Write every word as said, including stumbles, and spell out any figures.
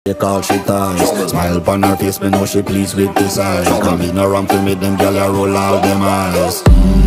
Take all she ties. Smile upon her face, me know she pleased with this eyes. Come in around to make them gyal a roll out them eyes.